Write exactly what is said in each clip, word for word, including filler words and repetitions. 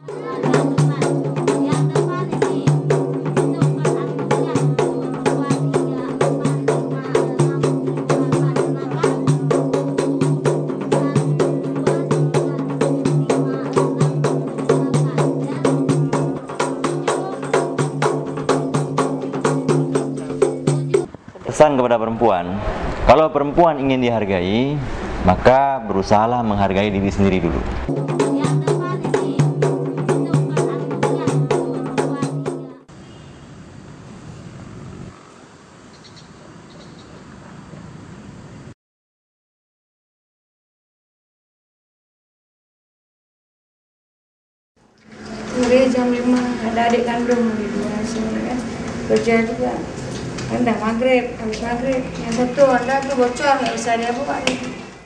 Pesan kepada perempuan, kalau perempuan ingin dihargai, maka berusahalah menghargai diri sendiri dulu. Mulai jam lima ada adik kandung di dua sini kan kerja juga. Kan udah maghrib, habis maghrib. Yang satu ada tuh bocor, nggak bisa dia buka nih.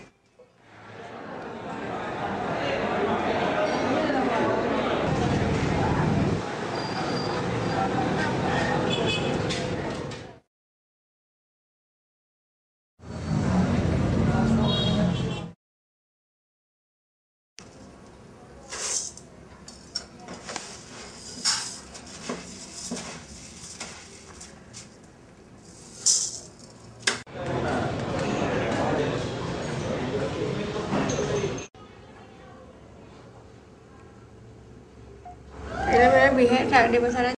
Lebih hebat di masalah.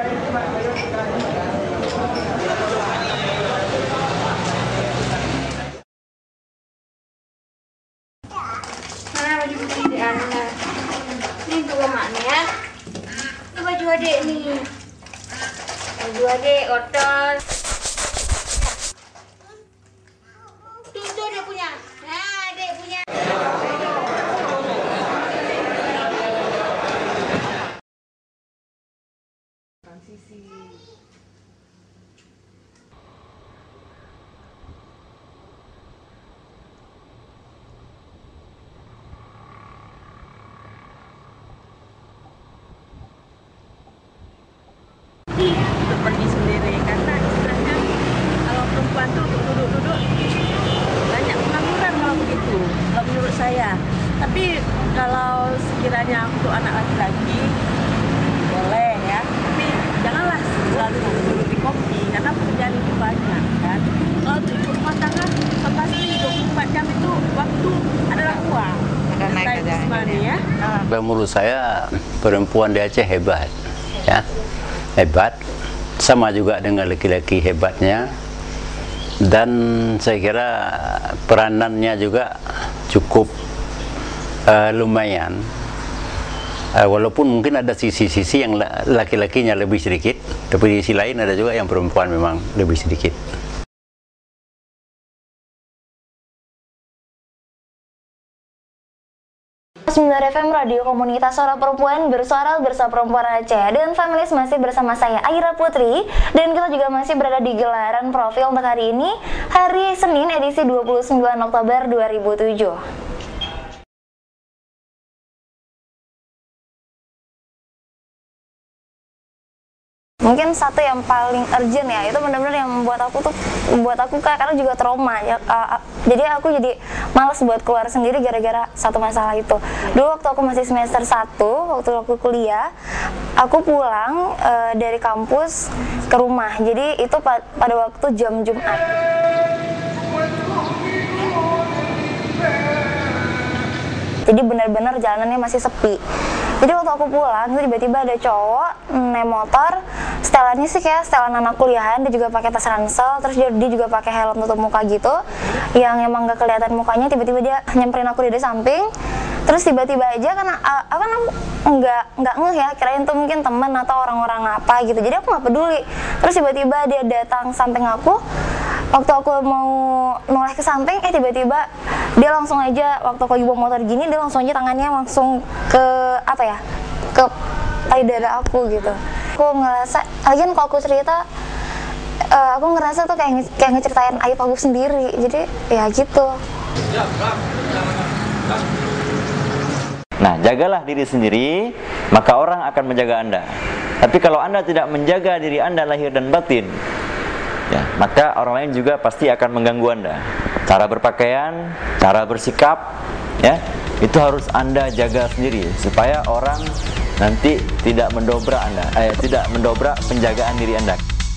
Mana baju putih di anda? Ini juga maknya. Ini baju adik nih. Baju adik kotor. Tuh tuh dia punya. Nah adik punya. Transisi. Untuk pergi sendiri karena istilahnya kalau perempuan tuh duduk-duduk banyak pengangguran kalau begitu, kalau menurut saya. Tapi kalau sekiranya untuk anak laki-laki boleh ya, tapi janganlah selalu duduk di kopi karena pekerjaan itu banyak kan. Kalau untuk rumah tangga pasti dua puluh empat jam itu waktu adalah uang. Ada naik aja ya. Menurut saya perempuan di Aceh hebat, ya hebat, sama juga dengan laki-laki hebatnya, dan saya kira peranannya juga cukup uh, lumayan. Uh, walaupun mungkin ada sisi-sisi yang laki-lakinya lebih sedikit, tapi di sisi lain ada juga yang perempuan memang lebih sedikit. sembilan F M Radio Komunitas Suara Perempuan, bersuara bersama perempuan Aceh. Dan Families masih bersama saya Aira Putri, dan kita juga masih berada di gelaran profil untuk hari ini, hari Senin edisi dua puluh sembilan Oktober dua ribu tujuh. Mungkin satu yang paling urgent ya, itu benar-benar yang membuat aku tuh membuat aku kayak karena juga trauma ya, uh, jadi aku jadi malas buat keluar sendiri gara-gara satu masalah itu. Dulu waktu aku masih semester satu, waktu aku kuliah, aku pulang uh, dari kampus ke rumah. Jadi itu pa pada waktu jam Jumat. Jadi benar-benar jalanannya masih sepi. Jadi waktu aku pulang, tiba-tiba ada cowok naik motor, setelannya sih kayak setelan anak kuliahan, dia juga pakai tas ransel, terus dia, dia juga pakai helm tutup muka gitu, yang emang gak kelihatan mukanya. Tiba-tiba dia nyamperin aku dari samping, terus tiba-tiba aja karena aku kan nggak nggak ngeh ya, kirain tuh mungkin teman atau orang-orang apa gitu, jadi aku nggak peduli. Terus tiba-tiba dia datang samping aku. Waktu aku mau noleh ke samping, eh tiba-tiba dia langsung aja, waktu aku lagi bawa motor gini, dia langsung aja tangannya langsung ke apa ya, ke payudara aku gitu. Aku ngerasa, lagian kalau aku cerita, uh, aku ngerasa tuh kayak kayak ngeceritain aib aku sendiri. Jadi ya gitu. Nah, jagalah diri sendiri, maka orang akan menjaga Anda. Tapi kalau Anda tidak menjaga diri Anda lahir dan batin, ya, maka orang lain juga pasti akan mengganggu Anda. Cara berpakaian, cara bersikap, ya, itu harus Anda jaga sendiri supaya orang nanti tidak mendobrak Anda, eh, tidak mendobrak penjagaan diri Anda.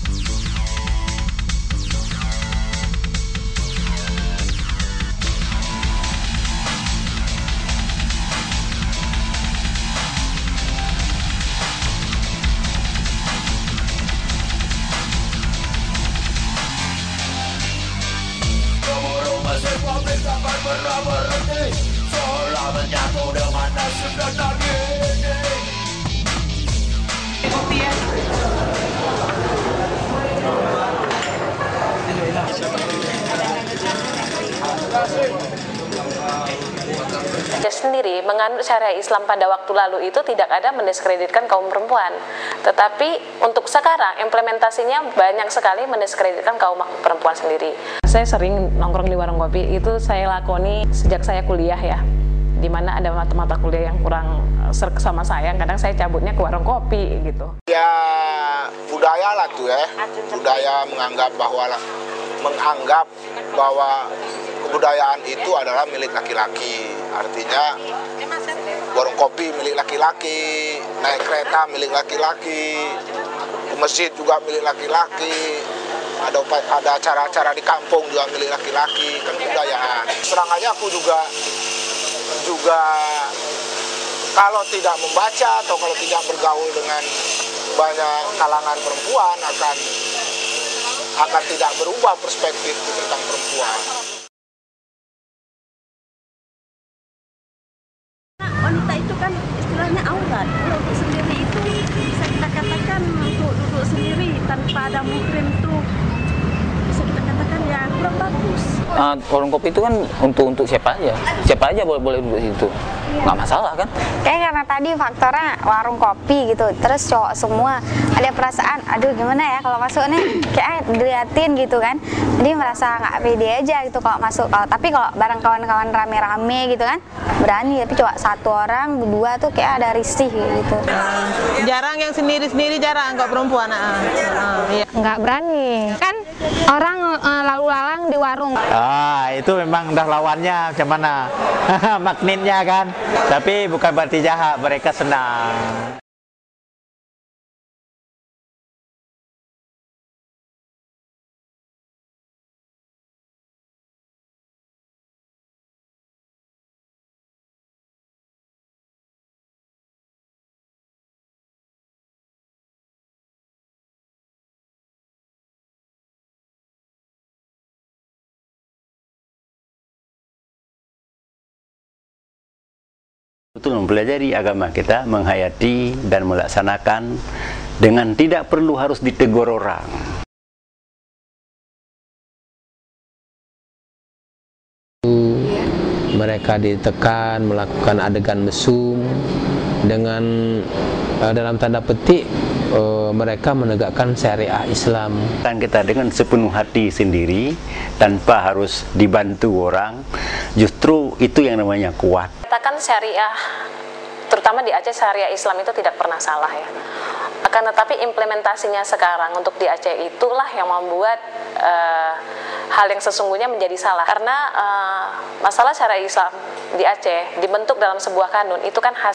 Sendiri menganut syariat Islam pada waktu lalu itu tidak ada mendiskreditkan kaum perempuan, tetapi untuk sekarang implementasinya banyak sekali mendiskreditkan kaum perempuan sendiri. Saya sering nongkrong di warung kopi, itu saya lakoni sejak saya kuliah ya, dimana ada mata-mata kuliah yang kurang serk sama saya, kadang saya cabutnya ke warung kopi gitu. Ya budaya lah tuh ya, budaya menganggap bahwa menganggap bahwa kebudayaan itu adalah milik laki-laki. Artinya warung kopi milik laki-laki, naik kereta milik laki-laki, ke masjid juga milik laki-laki, ada ada acara-acara di kampung juga milik laki-laki, kan kebudayaan. Serangannya aku juga juga kalau tidak membaca atau kalau tidak bergaul dengan banyak kalangan perempuan akan akan tidak berubah perspektif tentang perempuan. Wanita itu kan istilahnya aurat. Kalau untuk sendiri itu bisa kita katakan untuk duduk sendiri tanpa ada muhrim itu bisa kita katakan ya kurang bagus. Uh, warung kopi itu kan untuk untuk siapa aja, siapa aja boleh boleh duduk di situ, nggak masalah kan? Kayak karena tadi faktornya warung kopi gitu, terus cowok semua ada perasaan, aduh gimana ya kalau masuk nih, kayak diliatin gitu kan, jadi merasa nggak pede aja gitu kalau masuk. Kalau tapi kalau bareng kawan-kawan rame-rame gitu kan, berani. Tapi cuma satu orang, berdua tuh kayak ada risih gitu. Uh, jarang yang sendiri-sendiri, jarang kok perempuan. Uh, uh, iya. Nggak berani, kan orang uh, lalu lalang di warung. Ah, itu memang udah lawannya macam mana magnetnya kan, tapi bukan berarti jahat, mereka senang. Betul, mempelajari agama kita, menghayati dan melaksanakan dengan tidak perlu harus ditegur orang. Mereka ditekan melakukan adegan mesum dengan uh, dalam tanda petik uh, mereka menegakkan syariah Islam. Dan kita dengan sepenuh hati sendiri tanpa harus dibantu orang, justru itu yang namanya kuat. Katakan syariah, terutama di Aceh syariah Islam itu tidak pernah salah ya. Akan tetapi implementasinya sekarang untuk di Aceh itulah yang membuat uh, hal yang sesungguhnya menjadi salah. Karena uh, masalah syariah Islam di Aceh dibentuk dalam sebuah kanun itu kan hasil